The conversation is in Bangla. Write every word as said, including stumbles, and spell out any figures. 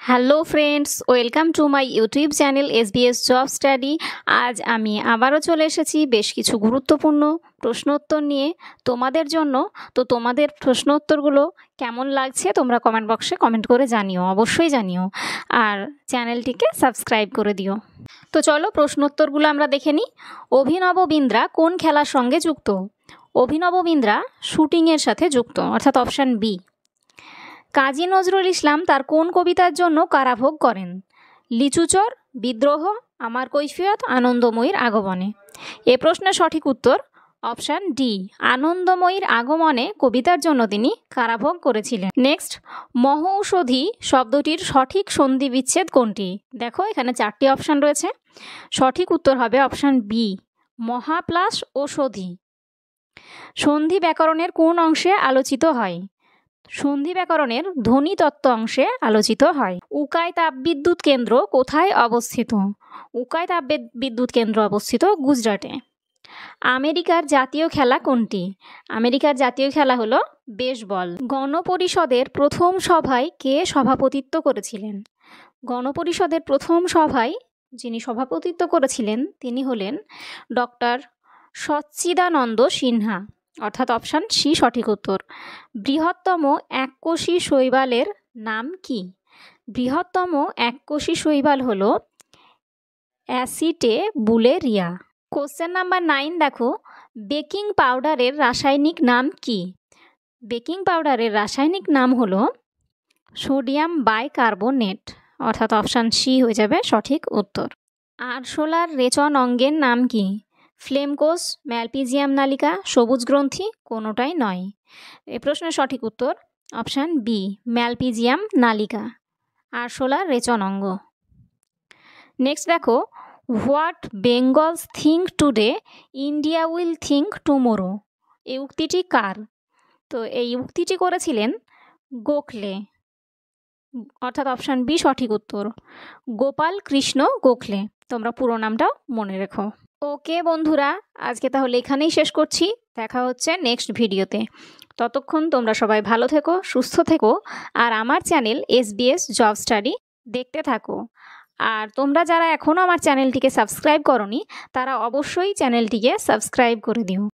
Hello friends, welcome to my YouTube channel S B S job study. আজ আমি আবারও চলে এসেছি বেশ কিছু গুরুত্বপূর্ণ প্রশ্নোত্তর নিয়ে তোমাদের জন্য। তো তোমাদের প্রশ্নোত্তরগুলো কেমন লাগছে তোমরা কমেন্ট বক্সে কমেন্ট করে জানিও, অবশ্যই জানিও, আর চ্যানেলটিকে সাবস্ক্রাইব করে দিও। তো চলো প্রশ্নোত্তরগুলো আমরা দেখে নিই। অভিনব বিন্দ্রা কোন খেলার সঙ্গে যুক্ত? অভিনব বিন্দ্রা শুটিংয়ের সাথে যুক্ত, অর্থাৎ অপশান বি। কাজী নজরুল ইসলাম তার কোন কবিতার জন্য কারাভোগ করেন? লিচুচর, বিদ্রোহ, আমার কৈফিয়ত, আনন্দময়ীর আগমনে। এ প্রশ্নের সঠিক উত্তর অপশান ডি, আনন্দময়ীর আগমনে কবিতার জন্য তিনি কারাভোগ করেছিলেন। নেক্সট, মহৌষধি শব্দটির সঠিক সন্ধি বিচ্ছেদ কোনটি? দেখো এখানে চারটি অপশান রয়েছে, সঠিক উত্তর হবে অপশান বি, মহা প্লাস ঔষধি। সন্ধি ব্যাকরণের কোন অংশে আলোচিত হয়? সন্ধি ব্যাকরণের ধ্বনিতত্ত্ব অংশে আলোচিত হয়। উকাই তাপবিদ্যুৎ কেন্দ্র কোথায় অবস্থিত? উকাই তাপবিদ্যুৎ কেন্দ্র অবস্থিত গুজরাটে। আমেরিকার জাতীয় খেলা কোনটি? আমেরিকার জাতীয় খেলা হলো বেসবল। গণপরিষদের প্রথম সভায় কে সভাপতিত্ব করেছিলেন? গণপরিষদের প্রথম সভায় যিনি সভাপতিত্ব করেছিলেন তিনি হলেন ডক্টর সচ্চিদানন্দ সিনহা, অর্থাৎ অপশান সি সঠিক উত্তর। বৃহত্তম এককোষী শৈবালের নাম কি? বৃহত্তম এককোষী শৈবাল হল অ্যাসিটেবুলেরিয়া। কোশ্চেন নাম্বার নাইন দেখো, বেকিং পাউডারের রাসায়নিক নাম কি? বেকিং পাউডারের রাসায়নিক নাম হল সোডিয়াম বাইকার্বনেট, অর্থাৎ অপশান সি হয়ে যাবে সঠিক উত্তর। আরশোলার রেচন অঙ্গের নাম কি? ফ্লেমকোষ, ম্যালপিজিয়াম নালিকা, সবুজ গ্রন্থি, কোনোটাই নয়। এই প্রশ্নের সঠিক উত্তর অপশান বি, ম্যালপিজিয়াম নালিকা, আরশোলার রেচন অঙ্গ। নেক্সট দেখো, what Bengals think today India will think tomorrow. এই উক্তিটি কার? তো এই উক্তিটি করেছিলেন গোখলে, অর্থাৎ অপশান বি সঠিক উত্তর, গোপাল কৃষ্ণ গোখলে। তোমরা পুরো নামটাও মনে রেখো। ওকে বন্ধুরা, আজকে তাহলে এখানেই শেষ করছি, দেখা হচ্ছে নেক্সট ভিডিওতে। ততক্ষণ তোমরা সবাই ভালো থেকো, সুস্থ থেকো, আর আমার channel S B S job study দেখতে থাকো। আর তোমরা যারা এখনও আমার চ্যানেলটিকে সাবস্ক্রাইব করোনি তারা অবশ্যই চ্যানেলটিকে সাবস্ক্রাইব করে দিও।